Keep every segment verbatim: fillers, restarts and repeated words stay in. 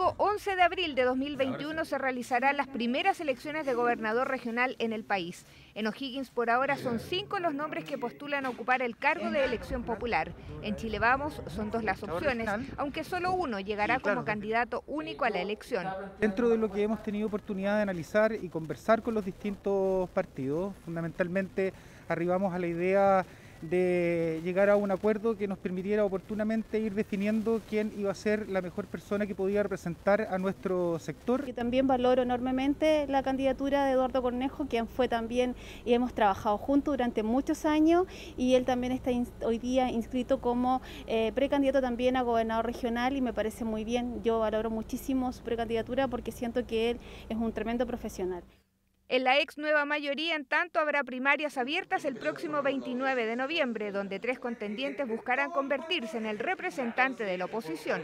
domingo once de abril de dos mil veintiuno se realizarán las primeras elecciones de gobernador regional en el país. En O'Higgins por ahora son cinco los nombres que postulan a ocupar el cargo de elección popular. En Chile Vamos son dos las opciones, aunque solo uno llegará como candidato único a la elección. Dentro de lo que hemos tenido oportunidad de analizar y conversar con los distintos partidos, fundamentalmente arribamos a la idea de llegar a un acuerdo que nos permitiera oportunamente ir definiendo quién iba a ser la mejor persona que podía representar a nuestro sector. Y también valoro enormemente la candidatura de Eduardo Cornejo, quien fue también y hemos trabajado juntos durante muchos años, y él también está hoy día inscrito como eh, precandidato también a gobernador regional, y me parece muy bien. Yo valoro muchísimo su precandidatura porque siento que él es un tremendo profesional. En la ex nueva mayoría, en tanto, habrá primarias abiertas el próximo veintinueve de noviembre, donde tres contendientes buscarán convertirse en el representante de la oposición.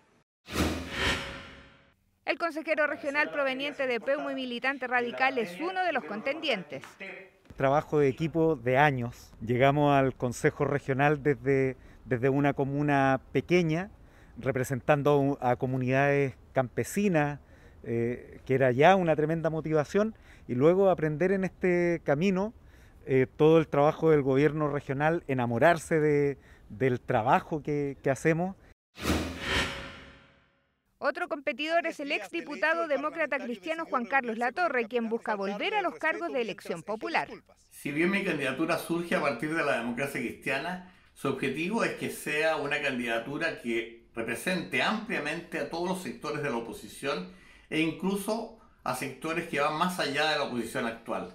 El consejero regional proveniente de Peumo y militante radical es uno de los contendientes. Trabajo de equipo de años. Llegamos al Consejo Regional desde, desde una comuna pequeña, representando a comunidades campesinas, eh, que era ya una tremenda motivación, y luego aprender en este camino eh, todo el trabajo del gobierno regional, enamorarse de, del trabajo que, que hacemos. Otro competidor es el exdiputado demócrata cristiano Juan Carlos Latorre, quien busca volver a los cargos de elección popular. Si bien mi candidatura surge a partir de la democracia cristiana, su objetivo es que sea una candidatura que represente ampliamente a todos los sectores de la oposición e incluso a sectores que van más allá de la oposición actual.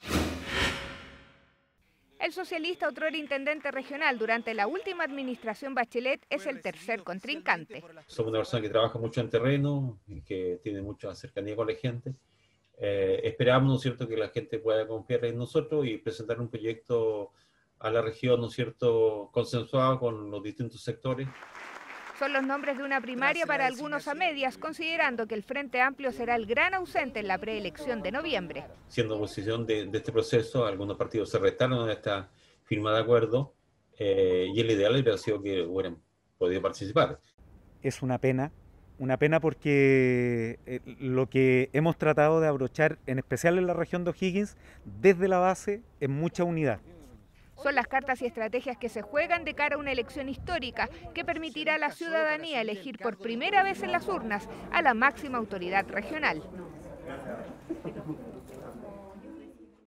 El socialista, otrora intendente regional durante la última administración Bachelet, es el tercer contrincante. Somos una persona que trabaja mucho en terreno, que tiene mucha cercanía con la gente. Eh, esperamos, ¿no es cierto?, que la gente pueda confiar en nosotros y presentar un proyecto a la región, ¿no es cierto?, consensuado con los distintos sectores. Son los nombres de una primaria para algunos a medias, considerando que el Frente Amplio será el gran ausente en la preelección de noviembre. Siendo oposición de, de este proceso, algunos partidos se restaron a esta firma de acuerdo eh, y el ideal hubiera sido que hubieran podido participar. Es una pena, una pena porque eh, lo que hemos tratado de abrochar, en especial en la región de O'Higgins, desde la base, es mucha unidad. Son las cartas y estrategias que se juegan de cara a una elección histórica que permitirá a la ciudadanía elegir por primera vez en las urnas a la máxima autoridad regional.